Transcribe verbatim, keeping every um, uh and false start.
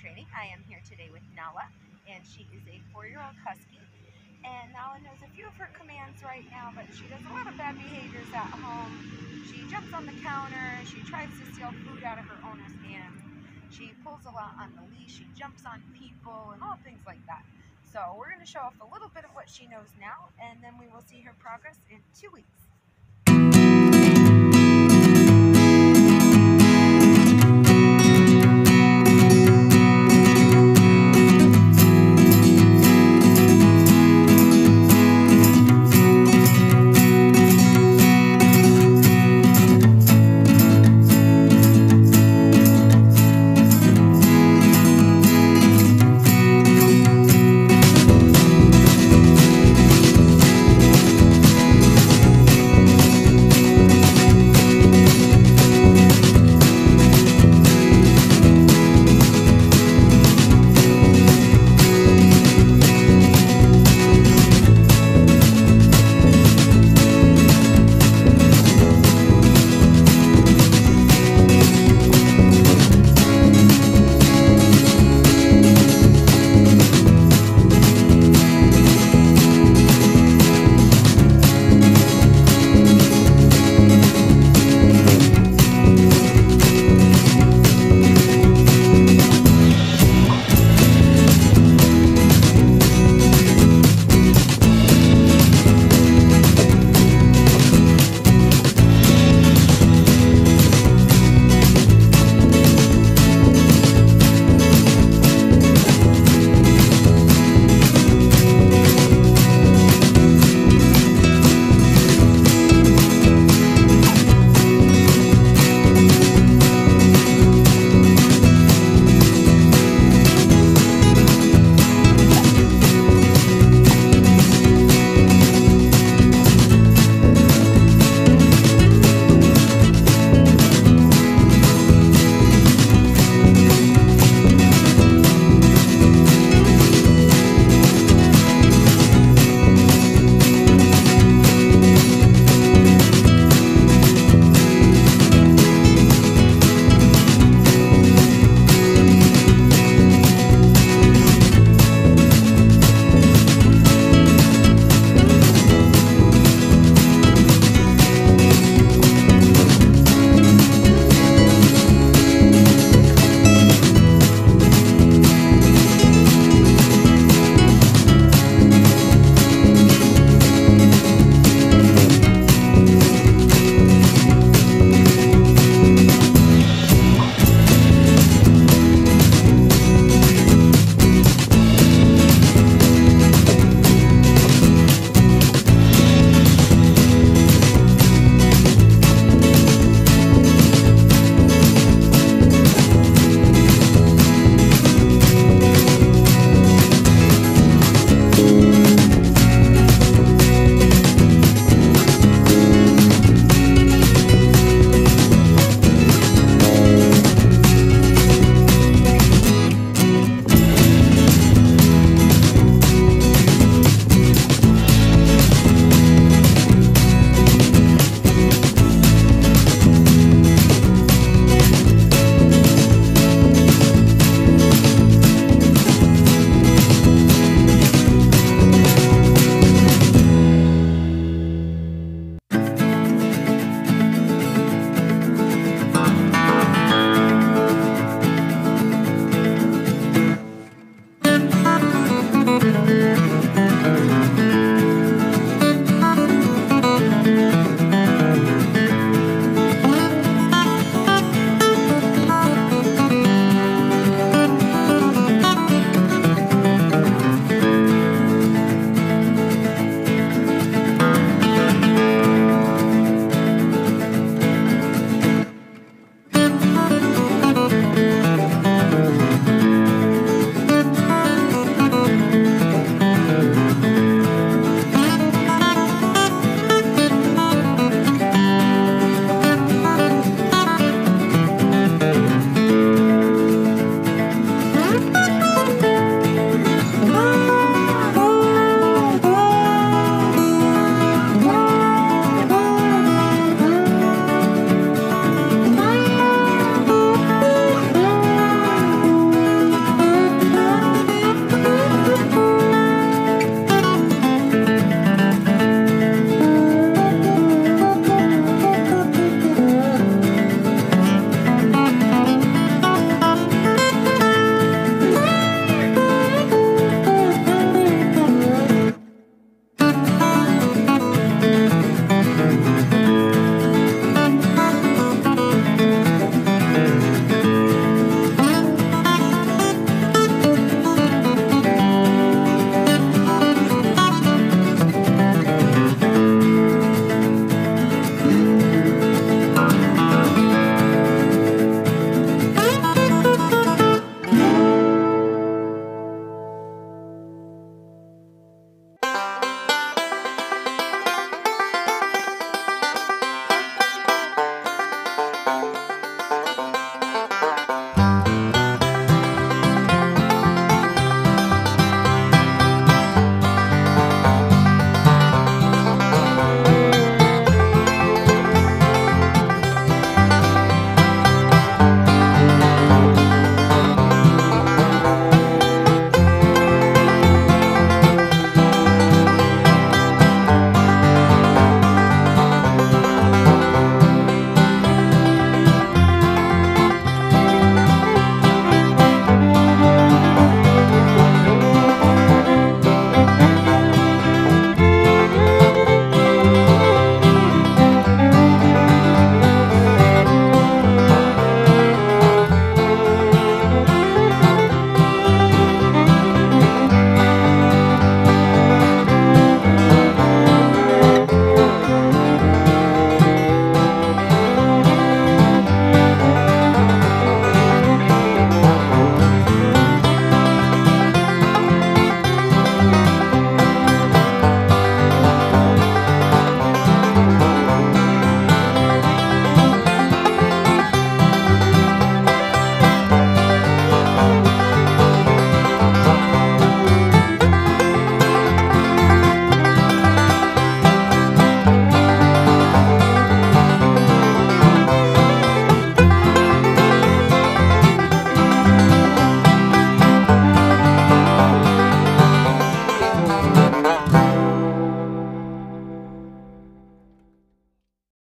Training. I am here today with Nala, and she is a four-year-old Husky. And Nala knows a few of her commands right now, but she does a lot of bad behaviors at home. She jumps on the counter, she tries to steal food out of her owner's hand, she pulls a lot on the leash, she jumps on people, and all things like that. So we're going to show off a little bit of what she knows now, and then we will see her progress in two weeks.